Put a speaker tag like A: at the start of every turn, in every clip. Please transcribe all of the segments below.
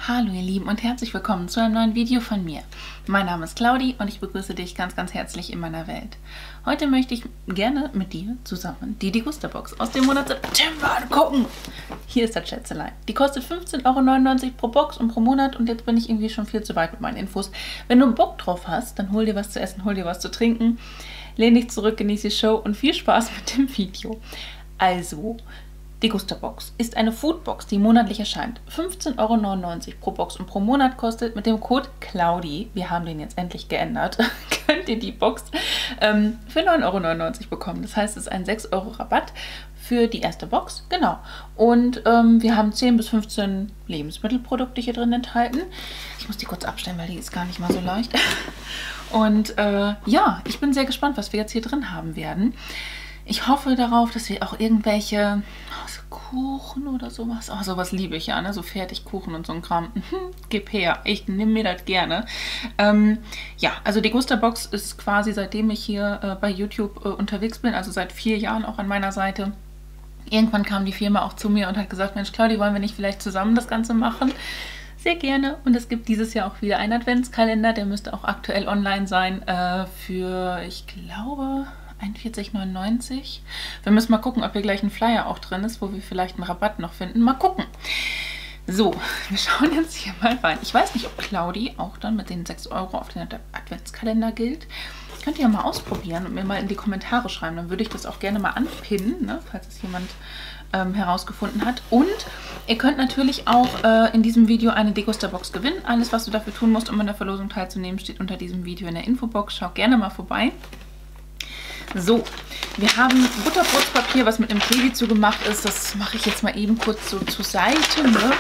A: Hallo ihr Lieben und herzlich willkommen zu einem neuen Video von mir. Mein Name ist Claudi und ich begrüße dich ganz, ganz herzlich in meiner Welt. Heute möchte ich gerne mit dir zusammen die Degusta-Box aus dem Monat September angucken. Hier ist das Schätzelein. Die kostet 15,99 € pro Box und pro Monat und jetzt bin ich irgendwie schon viel zu weit mit meinen Infos. Wenn du Bock drauf hast, dann hol dir was zu essen, hol dir was zu trinken, lehn dich zurück, genieße die Show und viel Spaß mit dem Video. Also, Degusta-Box ist eine Foodbox, die monatlich erscheint. 15,99 € pro Box und pro Monat kostet. Mit dem Code Claudi, wir haben den jetzt endlich geändert, könnt ihr die Box für 9,99 € bekommen. Das heißt, es ist ein 6 € Rabatt für die erste Box. Genau. Und wir haben 10 bis 15 Lebensmittelprodukte hier drin enthalten. Ich muss die kurz abstellen, weil die ist gar nicht mal so leicht. Und ja, ich bin sehr gespannt, was wir jetzt hier drin haben werden. Ich hoffe darauf, dass wir auch irgendwelche so Kuchen oder sowas, sowas liebe ich ja, ne? So Fertigkuchen und so ein Kram, gib her, ich nehme mir das gerne. Ja, also Degusta-Box ist quasi, seitdem ich hier bei YouTube unterwegs bin, also seit 4 Jahren auch an meiner Seite. Irgendwann kam die Firma auch zu mir und hat gesagt, Mensch Claudi, wollen wir nicht vielleicht zusammen das Ganze machen? Sehr gerne. Und es gibt dieses Jahr auch wieder einen Adventskalender, der müsste auch aktuell online sein für, ich glaube, 41,99 €. Wir müssen mal gucken, ob hier gleich ein Flyer auch drin ist, wo wir vielleicht einen Rabatt noch finden. Mal gucken. So, wir schauen jetzt hier mal rein. Ich weiß nicht, ob Claudi auch dann mit den 6 € auf den Adventskalender gilt. Könnt ihr ja mal ausprobieren und mir mal in die Kommentare schreiben. Dann würde ich das auch gerne mal anpinnen, ne, falls es jemand herausgefunden hat. Und ihr könnt natürlich auch in diesem Video eine Degusta-Box gewinnen. Alles, was du dafür tun musst, um an der Verlosung teilzunehmen, steht unter diesem Video in der Infobox. Schau gerne mal vorbei. So, wir haben Butterbrotspapier, was mit einem Klebi zugemacht ist. Das mache ich jetzt mal eben kurz so zur Seite. Ne?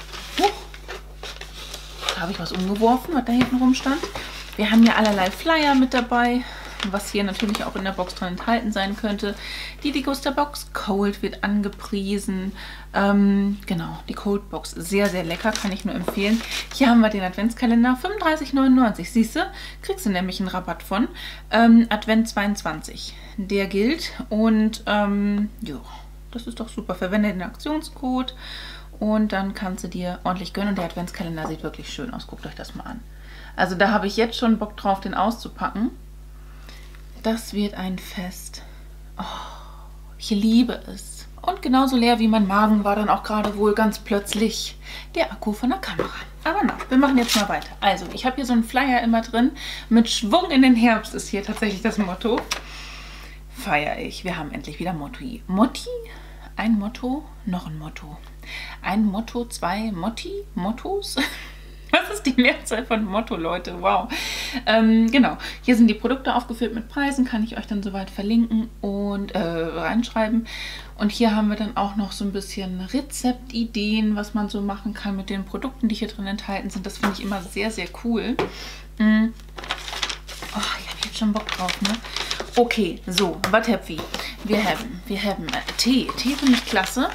A: Da habe ich was umgeworfen, was da hinten rumstand. Wir haben ja allerlei Flyer mit dabei, was hier natürlich auch in der Box drin enthalten sein könnte. Die Degusta-Box Cold wird angepriesen. Genau, die Cold Box, sehr, sehr lecker, kann ich nur empfehlen. Hier haben wir den Adventskalender, 35,99 €. Siehst du, kriegst du nämlich einen Rabatt von. Advent 22, der gilt. Und ja, das ist doch super. Verwende den Aktionscode und dann kannst du dir ordentlich gönnen. Und der Adventskalender sieht wirklich schön aus. Guckt euch das mal an. Also da habe ich jetzt schon Bock drauf, den auszupacken. Das wird ein Fest. Oh, ich liebe es. Und genauso leer wie mein Magen war dann auch gerade wohl ganz plötzlich der Akku von der Kamera. Aber na, wir machen jetzt mal weiter. Also, ich habe hier so einen Flyer immer drin. Mit Schwung in den Herbst ist hier tatsächlich das Motto. Feiere ich. Wir haben endlich wieder Motti. Motti? Ein Motto, noch ein Motto. Ein Motto, 2 Motti? Mottos? Was ist die Mehrzahl von Motto, Leute? Wow. Genau, hier sind die Produkte aufgeführt mit Preisen, kann ich euch dann soweit verlinken und reinschreiben. Und hier haben wir dann auch noch so ein bisschen Rezeptideen, was man so machen kann mit den Produkten, die hier drin enthalten sind. Das finde ich immer sehr, sehr cool. Oh, ich habe jetzt schon Bock drauf, ne? Okay, so, was haben wir? Wir haben Tee. Tee finde ich klasse.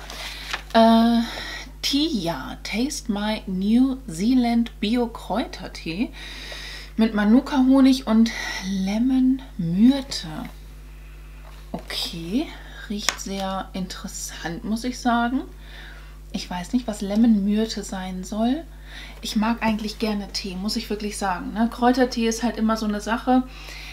A: Tia, Taste My New Zealand Bio Kräutertee mit Manuka-Honig und Lemon-Myrte. Okay, riecht sehr interessant, muss ich sagen. Ich weiß nicht, was Lemon-Myrte sein soll. Ich mag eigentlich gerne Tee, muss ich wirklich sagen. Ne? Kräutertee ist halt immer so eine Sache.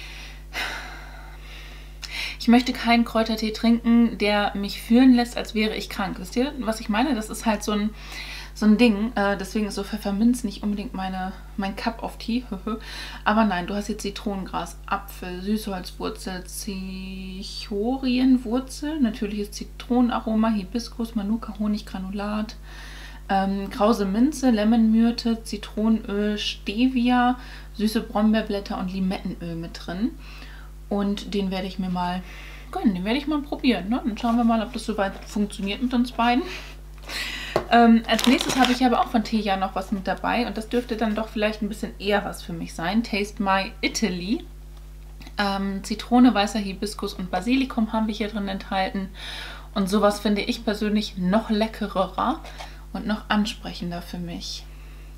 A: Ich möchte keinen Kräutertee trinken, der mich fühlen lässt, als wäre ich krank. Wisst ihr, was ich meine? Das ist halt so ein Ding. Deswegen ist so Pfefferminz nicht unbedingt mein Cup of Tea. Aber nein, du hast jetzt Zitronengras, Apfel, Süßholzwurzel, Zichorienwurzel, natürliches Zitronenaroma, Hibiskus, Manuka, Honiggranulat, krause Minze, Lemonmyrte, Zitronenöl, Stevia, süße Brombeerblätter und Limettenöl mit drin. Und den werde ich mir mal gönnen, den werde ich mal probieren. Ne? Dann schauen wir mal, ob das soweit funktioniert mit uns beiden. Als nächstes habe ich aber auch von Tia noch was mit dabei. Und das dürfte dann doch vielleicht ein bisschen eher was für mich sein. Taste My Italy. Zitrone, weißer Hibiskus und Basilikum haben wir hier drin enthalten. Und sowas finde ich persönlich noch leckerer und noch ansprechender für mich. Ja,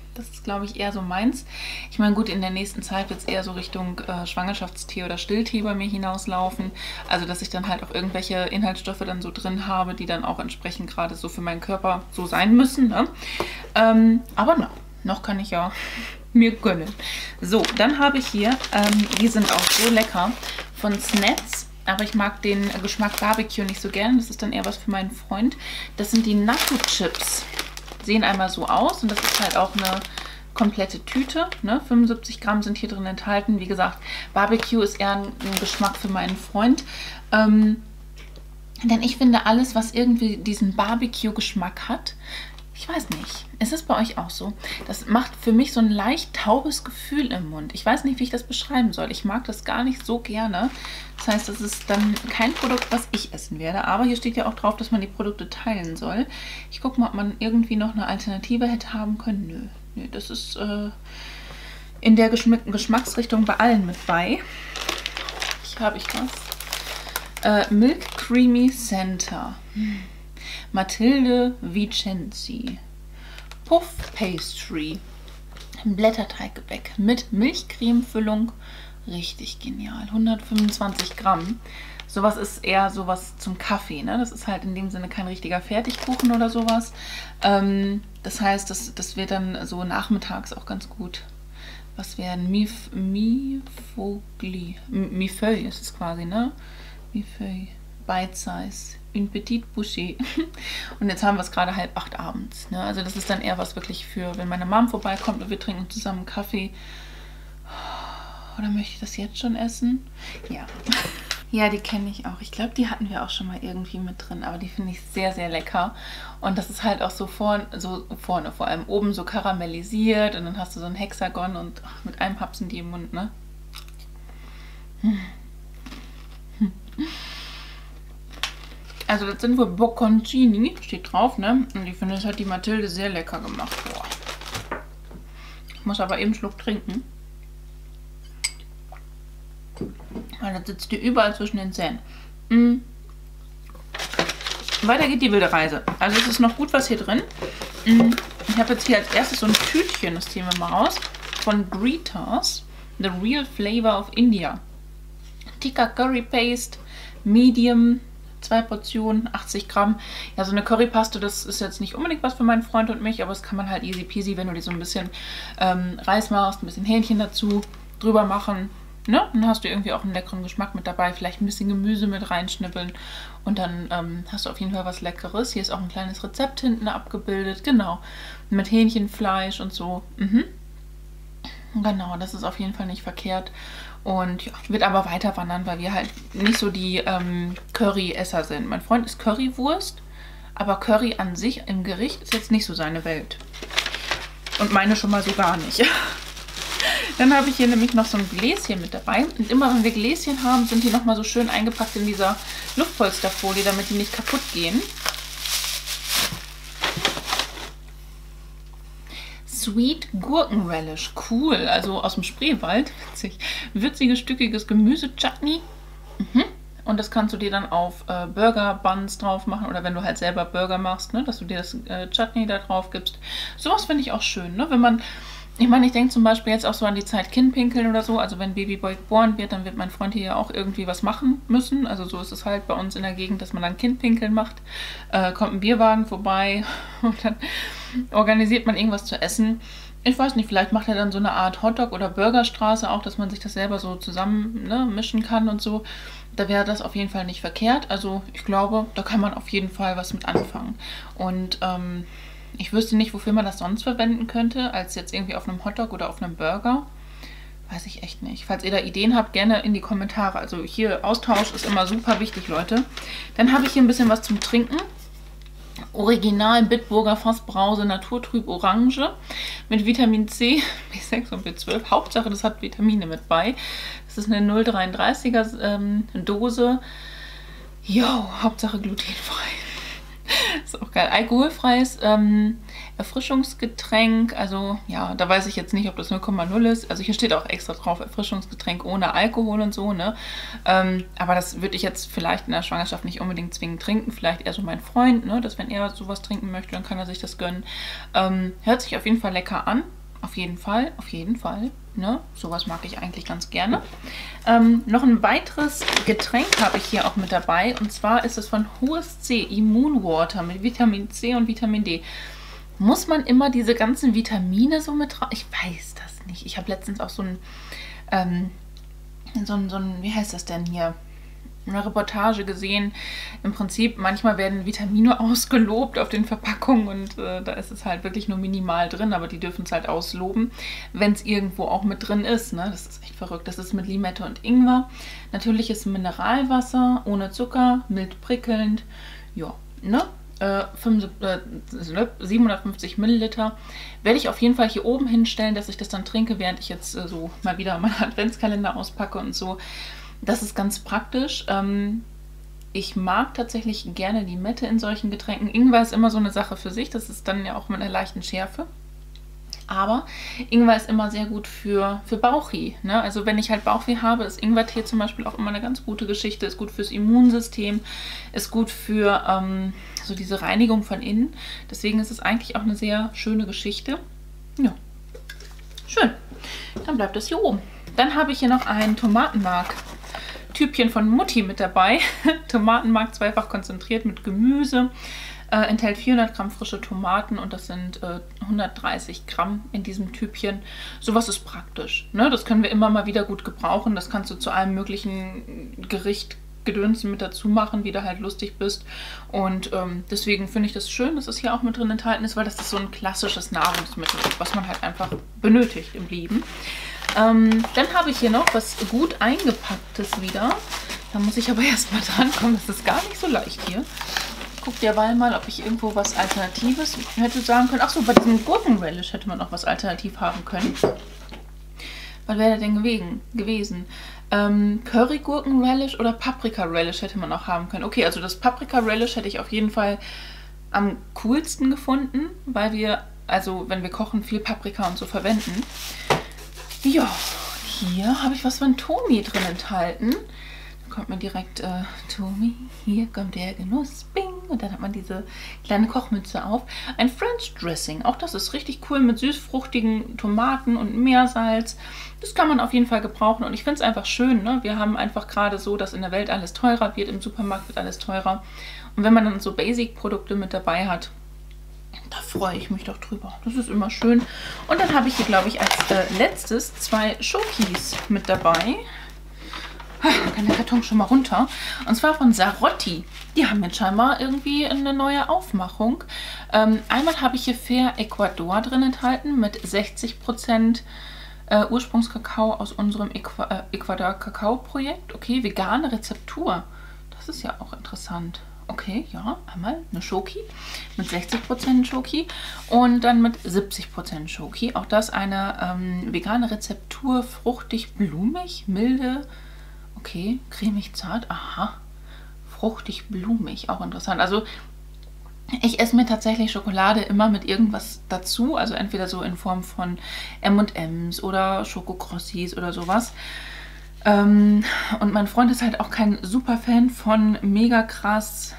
A: Das ist, glaube ich, eher so meins. Ich meine, gut, in der nächsten Zeit wird es eher so Richtung Schwangerschaftstee oder Stilltee bei mir hinauslaufen. Also, dass ich dann halt auch irgendwelche Inhaltsstoffe dann so drin habe, die dann auch entsprechend gerade so für meinen Körper so sein müssen. Ne? Aber na, noch kann ich ja mir gönnen. So, dann habe ich hier, die sind auch so lecker, von Snets. Aber ich mag den Geschmack Barbecue nicht so gern. Das ist dann eher was für meinen Freund. Das sind die Nacho Chips. Sehen einmal so aus und das ist halt auch eine komplette Tüte. Ne? 75 Gramm sind hier drin enthalten. Wie gesagt, Barbecue ist eher ein Geschmack für meinen Freund. Denn ich finde, alles, was irgendwie diesen Barbecue-Geschmack hat, ich weiß nicht, ist es bei euch auch so? Das macht für mich so ein leicht taubes Gefühl im Mund. Ich weiß nicht, wie ich das beschreiben soll. Ich mag das gar nicht so gerne. Das heißt, das ist dann kein Produkt, was ich essen werde. Aber hier steht ja auch drauf, dass man die Produkte teilen soll. Ich gucke mal, ob man irgendwie noch eine Alternative hätte haben können. Nö, das ist in der Geschmacksrichtung bei allen mit bei. Hier habe ich was. Milk Creamy Center. Mathilde Vicenzi. Puff Pastry. Blätterteiggebäck mit Milchcremefüllung. Richtig genial. 125 Gramm. Sowas ist eher sowas zum Kaffee. Ne? Das ist halt in dem Sinne kein richtiger Fertigkuchen oder sowas. Das heißt, das wird dann so nachmittags auch ganz gut. Was wäre ein Mifeuille ist es quasi, ne? Mifeuille. Bite Size. Une petite bouchée. Und jetzt haben wir es gerade 7:30 abends. Ne? Also das ist dann eher was wirklich für, wenn meine Mom vorbeikommt und wir trinken zusammen Kaffee. Oder möchte ich das jetzt schon essen? Ja. Ja, die kenne ich auch. Ich glaube, die hatten wir auch schon mal irgendwie mit drin. Aber die finde ich sehr, sehr lecker. Und das ist halt auch so vorne, vor allem oben so karamellisiert. Und dann hast du so ein Hexagon und mit einem hapsen die im Mund, ne? Also das sind wohl Bocconcini, steht drauf, ne? Und ich finde, das hat die Mathilde sehr lecker gemacht. Boah. Ich muss aber eben einen Schluck trinken. Weil das sitzt hier überall zwischen den Zähnen. Weiter geht die wilde Reise. Also es ist noch gut was hier drin. Ich habe jetzt hier als erstes so ein Tütchen, das ziehen wir mal raus, von Gritas. The Real Flavor of India. Tikka Curry Paste, Medium, 2 Portionen, 80 Gramm. Ja, so eine Currypaste, das ist jetzt nicht unbedingt was für meinen Freund und mich, aber das kann man halt easy peasy, wenn du die so ein bisschen Reis machst, ein bisschen Hähnchen dazu, drüber machen. Ne? Dann hast du irgendwie auch einen leckeren Geschmack mit dabei. Vielleicht ein bisschen Gemüse mit reinschnippeln. Und dann hast du auf jeden Fall was Leckeres. Hier ist auch ein kleines Rezept hinten abgebildet. Genau. Mit Hähnchenfleisch und so. Genau, das ist auf jeden Fall nicht verkehrt. Und ja, wird aber weiter wandern, weil wir halt nicht so die Curry-Esser sind. Mein Freund ist Currywurst, aber Curry an sich im Gericht ist jetzt nicht so seine Welt. Und meine schon mal so gar nicht. Dann habe ich hier nämlich noch so ein Gläschen mit dabei. Und immer wenn wir Gläschen haben, sind die nochmal so schön eingepackt in dieser Luftpolsterfolie, damit die nicht kaputt gehen. Sweet Gurkenrelish. Cool. Also aus dem Spreewald. Witzig. Würziges, stückiges Gemüse-Chutney. Und das kannst du dir dann auf Burger-Buns drauf machen. Oder wenn du halt selber Burger machst, ne, dass du dir das Chutney da drauf gibst. Sowas finde ich auch schön, ne? Wenn man... Ich meine, ich denke zum Beispiel jetzt auch so an die Zeit Kindpinkeln oder so. Also wenn Babyboy geboren wird, dann wird mein Freund hier ja auch irgendwie was machen müssen. Also so ist es halt bei uns in der Gegend, dass man dann Kindpinkeln macht. Kommt ein Bierwagen vorbei und dann organisiert man irgendwas zu essen. Ich weiß nicht, vielleicht macht er dann so eine Art Hotdog- oder Burgerstraße auch, dass man sich das selber so zusammen, ne, mischen kann und so. Da wäre das auf jeden Fall nicht verkehrt. Also ich glaube, da kann man auf jeden Fall was mit anfangen. Und ich wüsste nicht, wofür man das sonst verwenden könnte, als jetzt irgendwie auf einem Hotdog oder auf einem Burger. Weiß ich echt nicht. Falls ihr da Ideen habt, gerne in die Kommentare. Also hier, Austausch ist immer super wichtig, Leute. Dann habe ich hier ein bisschen was zum Trinken. Original Bitburger Fassbrause Naturtrüb Orange mit Vitamin C, B6 und B12. Hauptsache, das hat Vitamine mit bei. Das ist eine 0,33er Dose. Jo, Hauptsache glutenfrei. Ist auch geil. Alkoholfreies Erfrischungsgetränk. Also ja, da weiß ich jetzt nicht, ob das 0,0 ist. Also hier steht auch extra drauf, Erfrischungsgetränk ohne Alkohol und so, ne? Aber das würde ich jetzt vielleicht in der Schwangerschaft nicht unbedingt zwingend trinken. Vielleicht eher so mein Freund, ne? Dass wenn er sowas trinken möchte, dann kann er sich das gönnen. Hört sich auf jeden Fall lecker an. auf jeden Fall, auf jeden Fall. Ne? Sowas mag ich eigentlich ganz gerne. Noch ein weiteres Getränk habe ich hier auch mit dabei. Und zwar ist es von HSC Immunwater mit Vitamin C und Vitamin D. Muss man immer diese ganzen Vitamine so mit drauf? Ich weiß das nicht. Ich habe letztens auch so ein, wie heißt das denn hier? Eine Reportage gesehen. Im Prinzip, manchmal werden Vitamine ausgelobt auf den Verpackungen und da ist es halt wirklich nur minimal drin, aber die dürfen es halt ausloben, wenn es irgendwo auch mit drin ist. Ne? Das ist echt verrückt. Das ist mit Limette und Ingwer. Natürliches Mineralwasser, ohne Zucker, mild prickelnd. Ja, ne? 750 Milliliter. Werde ich auf jeden Fall hier oben hinstellen, dass ich das dann trinke, während ich jetzt so mal wieder meinen Adventskalender auspacke und so. Das ist ganz praktisch. Ich mag tatsächlich gerne Limette in solchen Getränken. Ingwer ist immer so eine Sache für sich. Das ist dann ja auch mit einer leichten Schärfe. Aber Ingwer ist immer sehr gut für Bauchweh. Ne? Also wenn ich halt Bauchweh habe, ist Ingwertee zum Beispiel auch immer eine ganz gute Geschichte. Ist gut fürs Immunsystem, ist gut für so diese Reinigung von innen. Deswegen ist es eigentlich auch eine sehr schöne Geschichte. Ja, schön. Dann bleibt es hier oben. Dann habe ich hier noch ein Tomatenmark-Tübchen von Mutti mit dabei. Tomatenmark zweifach konzentriert mit Gemüse. Enthält 400 Gramm frische Tomaten und das sind 130 Gramm in diesem Tübchen. Sowas ist praktisch. Ne? Das können wir immer mal wieder gut gebrauchen. Das kannst du zu einem möglichen Gericht Gedönsen mit dazu machen, wie du halt lustig bist. Und deswegen finde ich das schön, dass es hier auch mit drin enthalten ist, weil das ist so ein klassisches Nahrungsmittel, was man halt einfach benötigt im Leben. Dann habe ich hier noch was gut eingepacktes wieder. Da muss ich aber erstmal dran kommen. Das ist gar nicht so leicht hier. Ich gucke derweil mal, ob ich irgendwo was Alternatives hätte sagen können. Achso, bei diesem Gurkenrelish hätte man noch was alternativ haben können. Was wäre der denn gewesen? Currygurkenrelish oder Paprika-Relish hätte man auch haben können. Okay, also das Paprika-Relish hätte ich auf jeden Fall am coolsten gefunden, weil wir, also wenn wir kochen, viel Paprika und so verwenden. Ja, hier habe ich was von Tomi drin enthalten. Da kommt man direkt, Tomi, hier kommt der Genuss, bing. Und dann hat man diese kleine Kochmütze auf. Ein French Dressing, auch das ist richtig cool mit süßfruchtigen Tomaten und Meersalz. Das kann man auf jeden Fall gebrauchen und ich finde es einfach schön. Ne? Wir haben einfach gerade so, dass in der Welt alles teurer wird, im Supermarkt wird alles teurer. Und wenn man dann so Basic-Produkte mit dabei hat, da freue ich mich doch drüber. Das ist immer schön. Und dann habe ich hier, glaube ich, als letztes 2 Schokis mit dabei. Dann kann der Karton schon mal runter. Und zwar von Sarotti. Die haben jetzt scheinbar irgendwie eine neue Aufmachung. Einmal habe ich hier Fair Ecuador drin enthalten mit 60% Ursprungskakao aus unserem Ecuador-Kakao-Projekt. Okay, vegane Rezeptur. Das ist ja auch interessant. Okay, ja, einmal eine Schoki mit 60% Schoki und dann mit 70% Schoki. Auch das eine vegane Rezeptur, fruchtig, blumig, milde. Okay, cremig, zart. Aha, fruchtig, blumig, auch interessant. Also ich esse mir tatsächlich Schokolade immer mit irgendwas dazu. Also entweder so in Form von M&M's oder Schokokrossis oder sowas. Und mein Freund ist halt auch kein super Fan von mega krass,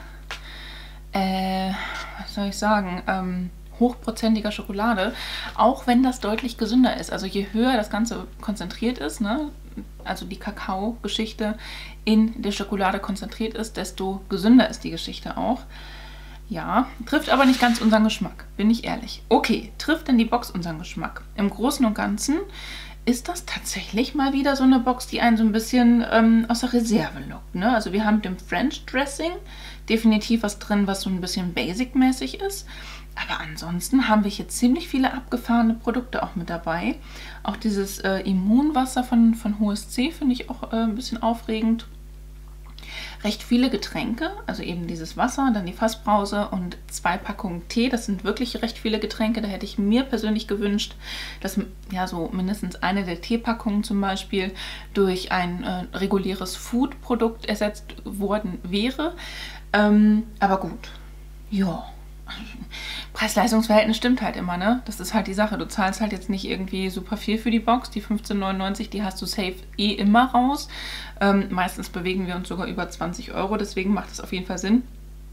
A: was soll ich sagen, hochprozentiger Schokolade, auch wenn das deutlich gesünder ist. Also je höher das Ganze konzentriert ist, ne, also die Kakao-Geschichte in der Schokolade konzentriert ist, desto gesünder ist die Geschichte auch. Ja, trifft aber nicht ganz unseren Geschmack, bin ich ehrlich. Okay, trifft denn die Box unseren Geschmack? Im Großen und Ganzen ist das tatsächlich mal wieder so eine Box, die einen so ein bisschen aus der Reserve lockt. Ne? Also wir haben mit dem French Dressing definitiv was drin, was so ein bisschen basic-mäßig ist. Aber ansonsten haben wir hier ziemlich viele abgefahrene Produkte auch mit dabei. Auch dieses Immunwasser von HSC finde ich auch ein bisschen aufregend. Recht viele Getränke, also eben dieses Wasser, dann die Fassbrause und 2 Packungen Tee. Das sind wirklich recht viele Getränke. Da hätte ich mir persönlich gewünscht, dass ja so mindestens eine der Teepackungen zum Beispiel durch ein reguläres Food-Produkt ersetzt worden wäre. Aber gut, ja. Preis-Leistungs-Verhältnis stimmt halt immer, ne? Das ist halt die Sache. Du zahlst halt jetzt nicht irgendwie super viel für die Box. Die 15,99, die hast du safe eh immer raus. Meistens bewegen wir uns sogar über 20 Euro, deswegen macht es auf jeden Fall Sinn.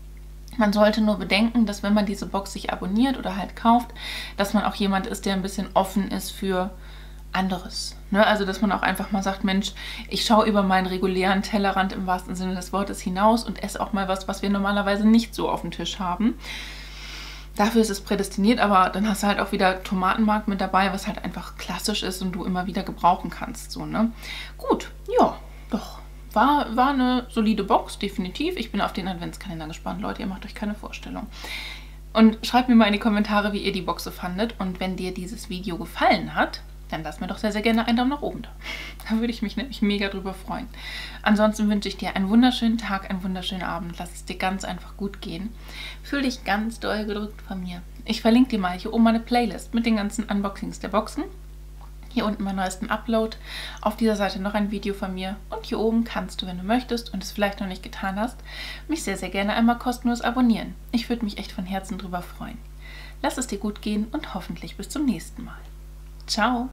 A: Man sollte nur bedenken, dass wenn man diese Box sich abonniert oder halt kauft, dass man auch jemand ist, der ein bisschen offen ist für anderes. Ne? Also, dass man auch einfach mal sagt, Mensch, ich schaue über meinen regulären Tellerrand im wahrsten Sinne des Wortes hinaus und esse auch mal was wir normalerweise nicht so auf dem Tisch haben. Dafür ist es prädestiniert, aber dann hast du halt auch wieder Tomatenmark mit dabei, was halt einfach klassisch ist und du immer wieder gebrauchen kannst. So, ne? Gut, ja, doch. War eine solide Box, definitiv. Ich bin auf den Adventskalender gespannt, Leute. Ihr macht euch keine Vorstellung. Und schreibt mir mal in die Kommentare, wie ihr die Box so fandet. Und wenn dir dieses Video gefallen hat, dann lass mir doch sehr, sehr gerne einen Daumen nach oben da. Da würde ich mich nämlich mega drüber freuen. Ansonsten wünsche ich dir einen wunderschönen Tag, einen wunderschönen Abend. Lass es dir ganz einfach gut gehen. Fühl dich ganz doll gedrückt von mir. Ich verlinke dir mal hier oben meine Playlist mit den ganzen Unboxings der Boxen. Hier unten mein neuesten Upload. Auf dieser Seite noch ein Video von mir. Und hier oben kannst du, wenn du möchtest und es vielleicht noch nicht getan hast, mich sehr, sehr gerne einmal kostenlos abonnieren. Ich würde mich echt von Herzen drüber freuen. Lass es dir gut gehen und hoffentlich bis zum nächsten Mal. Ciao!